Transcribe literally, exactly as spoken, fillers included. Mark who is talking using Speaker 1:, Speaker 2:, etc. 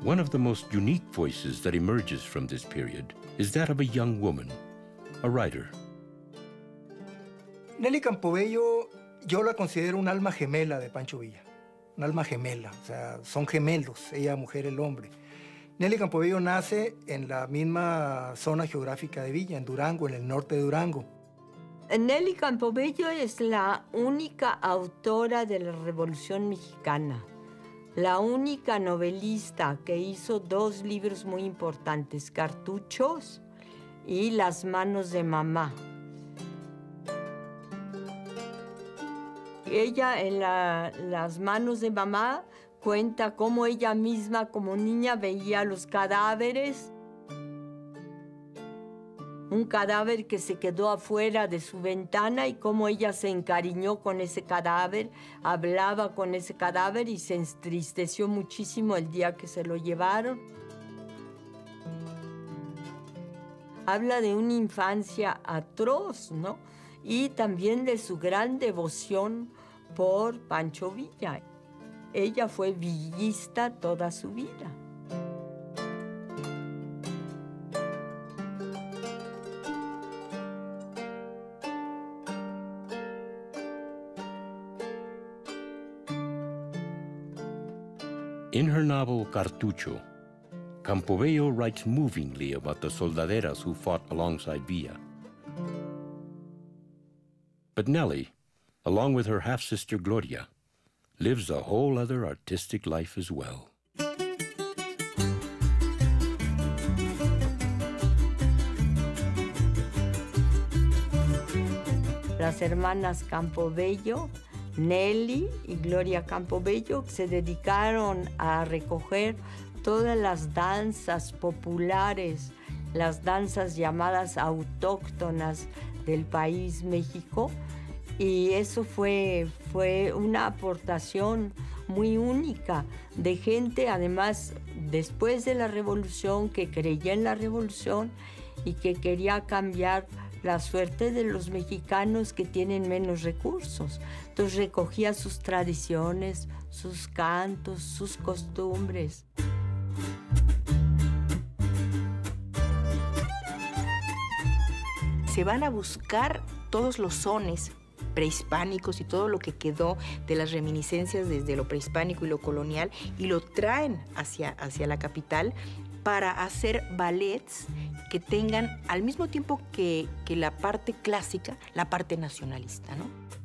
Speaker 1: One of the most unique voices that emerges from this period is that of a young woman, a writer.
Speaker 2: Nelly Campobello, yo la considero un alma gemela de Pancho Villa. Un alma gemela, o sea, son gemelos, ella mujer, el hombre. Nelly Campobello nace en la misma zona geográfica de Villa, en Durango, en el norte de Durango.
Speaker 3: Nelly Campobello es la única autora de la Revolución Mexicana, la única novelista que hizo dos libros muy importantes, Cartuchos y Las manos de mamá. Ella en la, Las manos de mamá cuenta cómo ella misma como niña veía los cadáveres. Un cadáver que se quedó afuera de su ventana y cómo ella se encariñó con ese cadáver, hablaba con ese cadáver y se entristeció muchísimo el día que se lo llevaron. Habla de una infancia atroz, ¿no? Y también de su gran devoción por Pancho Villa. Ella fue villista toda su vida.
Speaker 1: In her novel Cartucho, Campobello writes movingly about the soldaderas who fought alongside Villa. But Nelly, along with her half-sister Gloria, lives a whole other artistic life as well.
Speaker 3: Las hermanas Campobello, Nelly y Gloria Campobello, se dedicaron a recoger todas las danzas populares, las danzas llamadas autóctonas del país México, y eso fue, fue una aportación muy única de gente, además, después de la Revolución, que creía en la Revolución y que quería cambiar la suerte de los mexicanos que tienen menos recursos. Entonces recogía sus tradiciones, sus cantos, sus costumbres.
Speaker 4: Se van a buscar todos los sones prehispánicos y todo lo que quedó de las reminiscencias desde lo prehispánico y lo colonial y lo traen hacia, hacia la capital para hacer ballets que tengan al mismo tiempo que, que la parte clásica, la parte nacionalista, ¿no?